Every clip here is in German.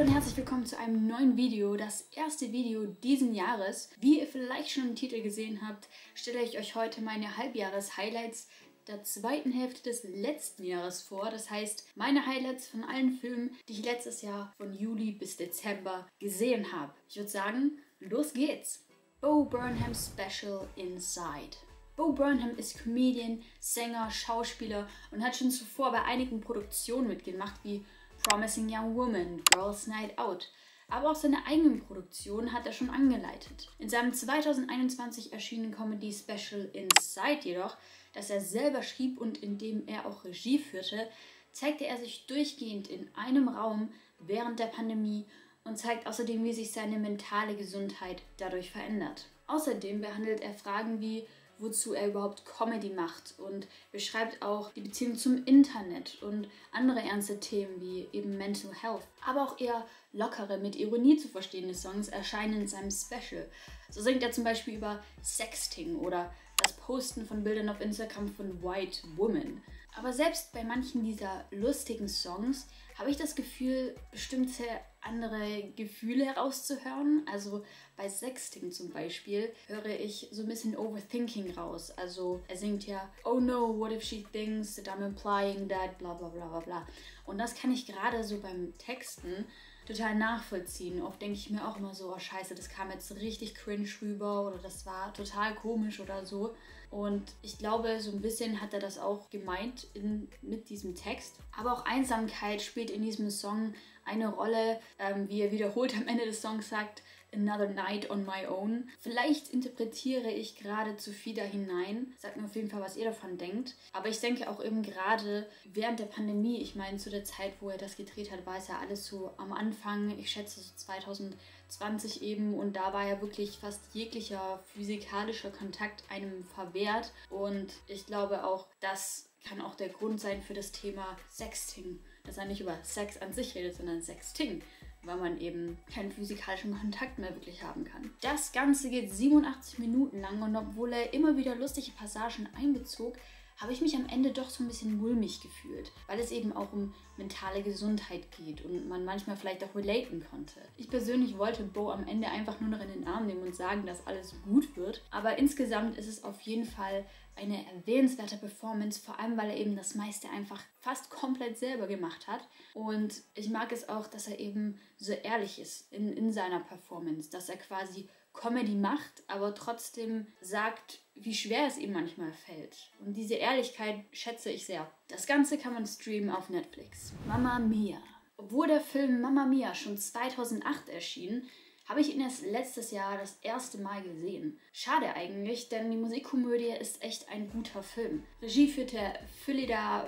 und herzlich willkommen zu einem neuen Video, das erste Video diesen Jahres. Wie ihr vielleicht schon im Titel gesehen habt, stelle ich euch heute meine Halbjahres-Highlights der zweiten Hälfte des letzten Jahres vor. Das heißt, meine Highlights von allen Filmen, die ich letztes Jahr von Juli bis Dezember gesehen habe. Ich würde sagen, los geht's! Bo Burnham Special Inside. Bo Burnham ist Comedian, Sänger, Schauspieler und hat schon zuvor bei einigen Produktionen mitgemacht, wie Promising Young Woman, Girls Night Out. Aber auch seine eigenen Produktionen hat er schon angeleitet. In seinem 2021 erschienenen Comedy-Special Inside jedoch, das er selber schrieb und in dem er auch Regie führte, zeigte er sich durchgehend in einem Raum während der Pandemie und zeigt außerdem, wie sich seine mentale Gesundheit dadurch verändert. Außerdem behandelt er Fragen wie, wozu er überhaupt Comedy macht und beschreibt auch die Beziehung zum Internet und andere ernste Themen wie eben Mental Health. Aber auch eher lockere, mit Ironie zu verstehende Songs erscheinen in seinem Special. So singt er zum Beispiel über Sexting oder das Posten von Bildern auf Instagram von White Woman. Aber selbst bei manchen dieser lustigen Songs habe ich das Gefühl, bestimmte andere Gefühle herauszuhören. Also bei Sexting zum Beispiel höre ich so ein bisschen Overthinking raus. Also er singt ja, oh no, what if she thinks that I'm implying that, bla bla bla bla bla. Und das kann ich gerade so beim Texten total nachvollziehen. Oft denke ich mir auch immer so, oh scheiße, das kam jetzt richtig cringe rüber oder das war total komisch oder so. Und ich glaube, so ein bisschen hat er das auch gemeint mit diesem Text. Aber auch Einsamkeit spielt in diesem Song eine Rolle, wie er wiederholt am Ende des Songs sagt, Another Night on My Own. Vielleicht interpretiere ich gerade zu viel da hinein. Sagt mir auf jeden Fall, was ihr davon denkt. Aber ich denke auch eben gerade während der Pandemie, ich meine zu der Zeit, wo er das gedreht hat, war es ja alles so am Anfang, ich schätze so 2020 eben, und da war ja wirklich fast jeglicher physikalischer Kontakt einem verwehrt. Und ich glaube auch, das kann auch der Grund sein für das Thema Sexting. Dass er nicht über Sex an sich redet, sondern Sexting, weil man eben keinen physikalischen Kontakt mehr wirklich haben kann. Das Ganze geht 87 Minuten lang und obwohl er immer wieder lustige Passagen einbezog, habe ich mich am Ende doch so ein bisschen mulmig gefühlt, weil es eben auch um mentale Gesundheit geht und man manchmal vielleicht auch relaten konnte. Ich persönlich wollte Bo am Ende einfach nur noch in den Arm nehmen und sagen, dass alles gut wird, aber insgesamt ist es auf jeden Fall eine erwähnenswerte Performance, vor allem weil er eben das meiste einfach fast komplett selber gemacht hat. Und ich mag es auch, dass er eben so ehrlich ist in seiner Performance, dass er quasi Comedy macht, aber trotzdem sagt, wie schwer es ihm manchmal fällt. Und diese Ehrlichkeit schätze ich sehr. Das Ganze kann man streamen auf Netflix. Mamma Mia. Obwohl der Film Mamma Mia schon 2008 erschien, habe ich ihn erst letztes Jahr das erste Mal gesehen. Schade eigentlich, denn die Musikkomödie ist echt ein guter Film. Regie führte Phyllida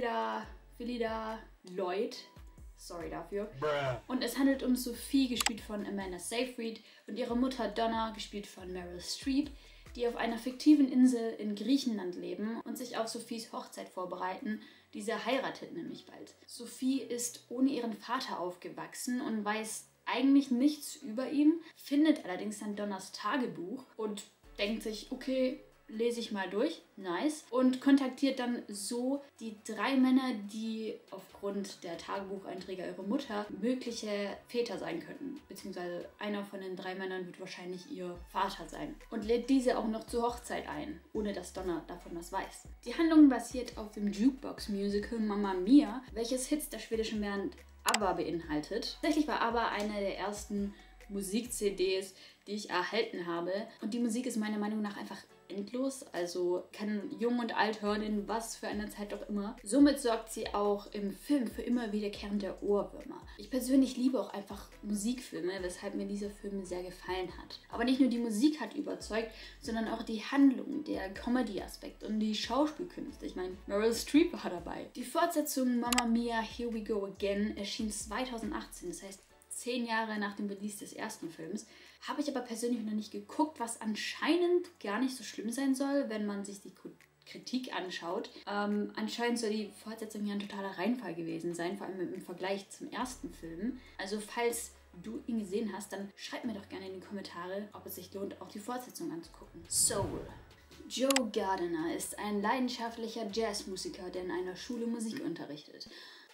Lloyd. Sorry dafür. Und es handelt um Sophie, gespielt von Amanda Seyfried, und ihre Mutter Donna, gespielt von Meryl Streep, die auf einer fiktiven Insel in Griechenland leben und sich auf Sophies Hochzeit vorbereiten. Diese heiratet nämlich bald. Sophie ist ohne ihren Vater aufgewachsen und weiß eigentlich nichts über ihn, findet allerdings dann Donnas Tagebuch und denkt sich, okay, lese ich mal durch, nice, und kontaktiert dann so die 3 Männer, die aufgrund der Tagebucheinträge ihrer Mutter mögliche Väter sein könnten, beziehungsweise einer von den 3 Männern wird wahrscheinlich ihr Vater sein und lädt diese auch noch zur Hochzeit ein, ohne dass Donna davon was weiß. Die Handlung basiert auf dem Jukebox-Musical Mamma Mia, welches Hits der schwedischen Band ABBA beinhaltet. Tatsächlich war ABBA eine der ersten Musik-CDs, die ich erhalten habe. Und die Musik ist meiner Meinung nach einfach endlos. Also kann jung und alt hören, in was für einer Zeit auch immer. Somit sorgt sie auch im Film für immer wiederkehrende Ohrwürmer. Ich persönlich liebe auch einfach Musikfilme, weshalb mir dieser Film sehr gefallen hat. Aber nicht nur die Musik hat überzeugt, sondern auch die Handlung, der Comedy-Aspekt und die Schauspielkünste. Ich meine, Meryl Streep war dabei. Die Fortsetzung Mamma Mia, Here We Go Again erschien 2018, das heißt 10 Jahre nach dem Release des ersten Films. Habe ich aber persönlich noch nicht geguckt, was anscheinend gar nicht so schlimm sein soll, wenn man sich die Kritik anschaut. Anscheinend soll die Fortsetzung ja ein totaler Reinfall gewesen sein, vor allem im Vergleich zum ersten Film. Also falls du ihn gesehen hast, dann schreib mir doch gerne in die Kommentare, ob es sich lohnt, auch die Fortsetzung anzugucken. Soul. Joe Gardner ist ein leidenschaftlicher Jazzmusiker, der in einer Schule Musik unterrichtet.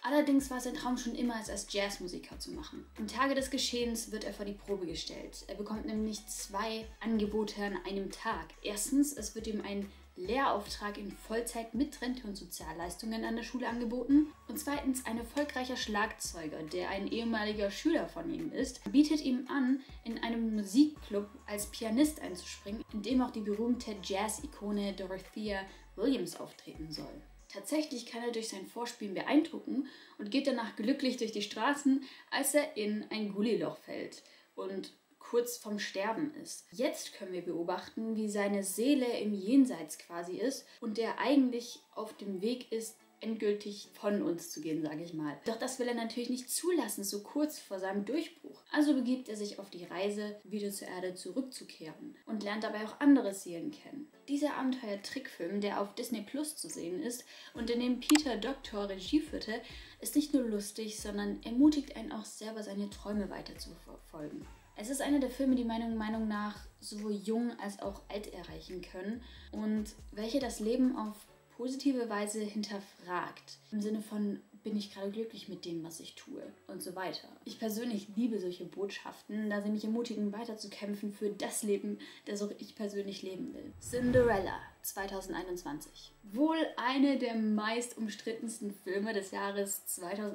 Allerdings war sein Traum schon immer, es als Jazzmusiker zu machen. Am Tage des Geschehens wird er vor die Probe gestellt. Er bekommt nämlich 2 Angebote an einem Tag. Erstens, es wird ihm ein Lehrauftrag in Vollzeit mit Rente und Sozialleistungen an der Schule angeboten. Und zweitens, ein erfolgreicher Schlagzeuger, der ein ehemaliger Schüler von ihm ist, bietet ihm an, in einem Musikclub als Pianist einzuspringen, in dem auch die berühmte Jazz-Ikone Dorothea Williams auftreten soll. Tatsächlich kann er durch sein Vorspielen beeindrucken und geht danach glücklich durch die Straßen, als er in ein Gullyloch fällt und kurz vorm Sterben ist. Jetzt können wir beobachten, wie seine Seele im Jenseits quasi ist und der eigentlich auf dem Weg ist, endgültig von uns zu gehen, sage ich mal. Doch das will er natürlich nicht zulassen, so kurz vor seinem Durchbruch. Also begibt er sich auf die Reise, wieder zur Erde zurückzukehren und lernt dabei auch andere Seelen kennen. Dieser Abenteuer-Trickfilm, der auf Disney Plus zu sehen ist und in dem Peter Docter Regie führte, ist nicht nur lustig, sondern ermutigt einen auch selber, seine Träume weiter zu verfolgen. Es ist einer der Filme, die meiner Meinung nach sowohl jung als auch alt erreichen können und welche das Leben auf positive Weise hinterfragt. Im Sinne von, bin ich gerade glücklich mit dem, was ich tue und so weiter. Ich persönlich liebe solche Botschaften, da sie mich ermutigen, weiterzukämpfen für das Leben, das auch ich persönlich leben will. Cinderella 2021. Wohl eine der meist umstrittensten Filme des Jahres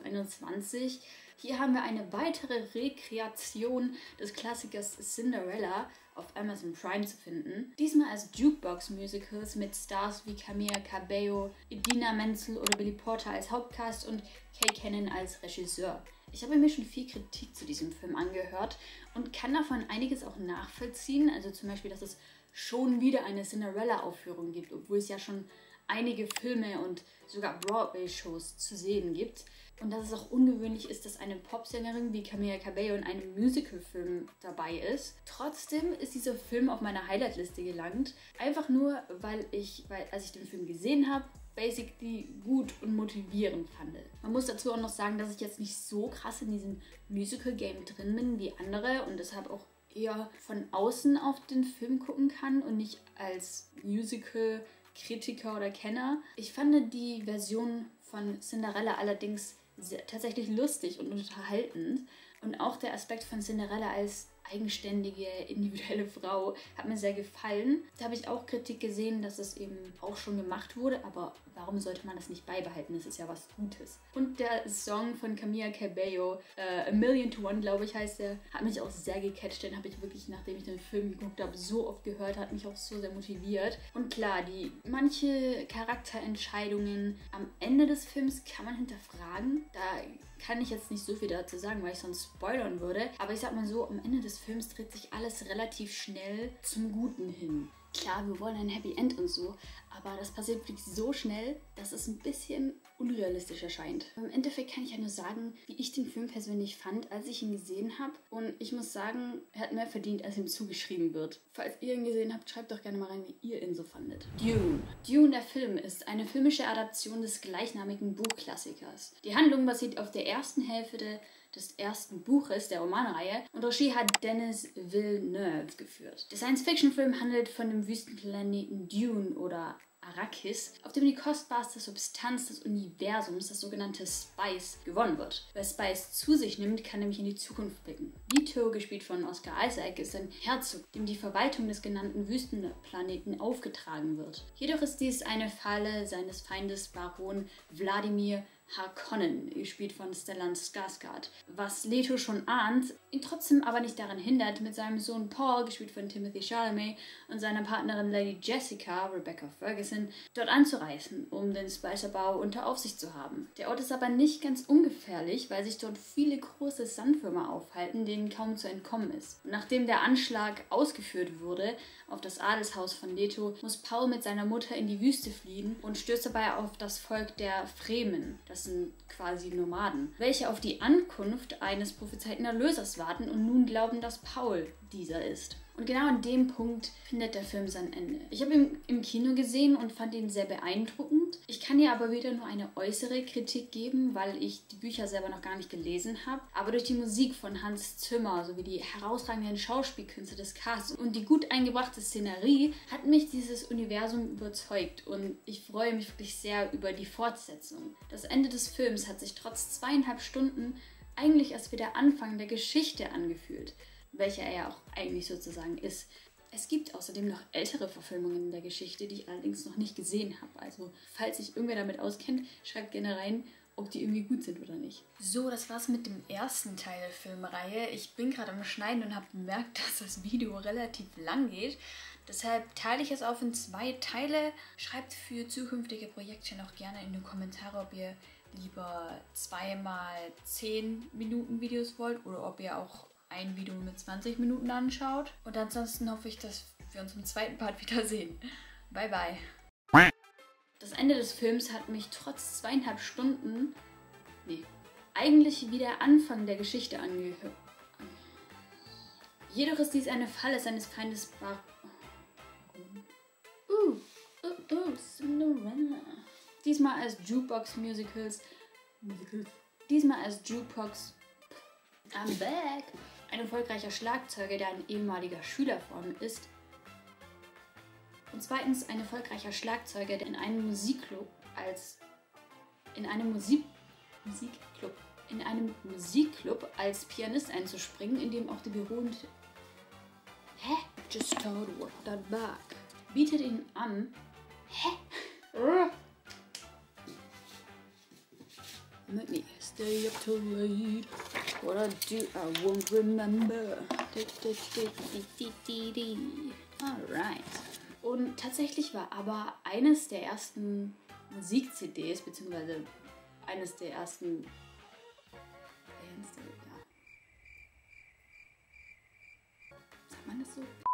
2021. Hier haben wir eine weitere Rekreation des Klassikers Cinderella auf Amazon Prime zu finden. Diesmal als Jukebox-Musicals mit Stars wie Camila Cabello, Idina Menzel oder Billy Porter als Hauptcast und Kay Cannon als Regisseur. Ich habe mir schon viel Kritik zu diesem Film angehört und kann davon einiges auch nachvollziehen. Also zum Beispiel, dass es schon wieder eine Cinderella-Aufführung gibt, obwohl es ja schon einige Filme und sogar Broadway-Shows zu sehen gibt. Und dass es auch ungewöhnlich ist, dass eine Popsängerin wie Camila Cabello in einem Musicalfilm dabei ist. Trotzdem ist dieser Film auf meiner Highlight-Liste gelangt. Einfach nur, weil als ich den Film gesehen habe, basically gut und motivierend fand. Man muss dazu auch noch sagen, dass ich jetzt nicht so krass in diesem Musical-Game drin bin wie andere und deshalb auch eher von außen auf den Film gucken kann und nicht als Musical-Kritiker oder Kenner. Ich fand die Version von Cinderella allerdings tatsächlich lustig und unterhaltend. Und auch der Aspekt von Cinderella als eigenständige, individuelle Frau hat mir sehr gefallen. Da habe ich auch Kritik gesehen, dass es eben auch schon gemacht wurde, aber warum sollte man das nicht beibehalten? Das ist ja was Gutes. Und der Song von Camila Cabello, A Million to One, glaube ich, heißt der, hat mich auch sehr gecatcht. Den habe ich wirklich, nachdem ich den Film geguckt habe, so oft gehört, hat mich auch so sehr motiviert. Und klar, manche Charakterentscheidungen am Ende des Films kann man hinterfragen. Da kann ich jetzt nicht so viel dazu sagen, weil ich sonst spoilern würde. Aber ich sag mal so, am Ende des Films dreht sich alles relativ schnell zum Guten hin. Klar, wir wollen ein Happy End und so, aber das passiert wirklich so schnell, dass es ein bisschen unrealistisch erscheint. Im Endeffekt kann ich ja nur sagen, wie ich den Film persönlich fand, als ich ihn gesehen habe. Und ich muss sagen, er hat mehr verdient, als ihm zugeschrieben wird. Falls ihr ihn gesehen habt, schreibt doch gerne mal rein, wie ihr ihn so fandet. Dune. Dune, der Film, ist eine filmische Adaption des gleichnamigen Buchklassikers. Die Handlung basiert auf der ersten Hälfte des ersten Buches der Romanreihe und Regie hat Denis Villeneuve geführt. Der Science-Fiction-Film handelt von dem Wüstenplaneten Dune oder Arrakis, auf dem die kostbarste Substanz des Universums, das sogenannte Spice, gewonnen wird. Wer Spice zu sich nimmt, kann nämlich in die Zukunft blicken. Leto, gespielt von Oscar Isaac, ist ein Herzog, dem die Verwaltung des genannten Wüstenplaneten aufgetragen wird. Jedoch ist dies eine Falle seines Feindes Baron Wladimir Harkonnen, gespielt von Stellan Skarsgård, was Leto schon ahnt, ihn trotzdem aber nicht daran hindert, mit seinem Sohn Paul, gespielt von Timothée Chalamet, und seiner Partnerin Lady Jessica, Rebecca Ferguson, dort anzureisen, um den Spicerbau unter Aufsicht zu haben. Der Ort ist aber nicht ganz ungefährlich, weil sich dort viele große Sandwürmer aufhalten, denen kaum zu entkommen ist. Und nachdem der Anschlag ausgeführt wurde auf das Adelshaus von Leto, muss Paul mit seiner Mutter in die Wüste fliehen und stößt dabei auf das Volk der Fremen. Das sind quasi Nomaden, welche auf die Ankunft eines prophezeiten Erlösers warten und nun glauben, dass Paul dieser ist. Und genau an dem Punkt findet der Film sein Ende. Ich habe ihn im Kino gesehen und fand ihn sehr beeindruckend. Ich kann hier aber wieder nur eine äußere Kritik geben, weil ich die Bücher selber noch gar nicht gelesen habe. Aber durch die Musik von Hans Zimmer sowie die herausragenden Schauspielkünste des Casts und die gut eingebrachte Szenerie hat mich dieses Universum überzeugt und ich freue mich wirklich sehr über die Fortsetzung. Das Ende des Films hat sich trotz 2,5 Stunden eigentlich erst wie der Anfang der Geschichte angefühlt, welcher er ja auch eigentlich sozusagen ist. Es gibt außerdem noch ältere Verfilmungen in der Geschichte, die ich allerdings noch nicht gesehen habe. Also, falls sich irgendwer damit auskennt, schreibt gerne rein, ob die irgendwie gut sind oder nicht. So, das war's mit dem ersten Teil der Filmreihe. Ich bin gerade am Schneiden und habe bemerkt, dass das Video relativ lang geht. Deshalb teile ich es auf in 2 Teile. Schreibt für zukünftige Projekte noch gerne in die Kommentare, ob ihr lieber 2x10 Minuten Videos wollt oder ob ihr auch ein Video mit 20 Minuten anschaut. Und ansonsten hoffe ich, dass wir uns im zweiten Part wiedersehen. Bye, bye. Das Ende des Films hat mich trotz 2,5 Stunden, eigentlich wie der Anfang der Geschichte angehört. Jedoch ist dies eine Falle seines Feindes Cinderella. Diesmal als Jukebox-Musicals. Diesmal als Jukebox. I'm back. Ein erfolgreicher Schlagzeuger, der ein ehemaliger Schüler von ist. Und zweitens ein erfolgreicher Schlagzeuger, der in einem Musikclub als Pianist einzuspringen, in dem auch die berühmte Just told what that back bietet ihn an. Make me stay up too late. What I do, I won't remember. Alright. Und tatsächlich war aber eines der ersten Musik-CDs, beziehungsweise eines der ersten Bands, sagt man das so?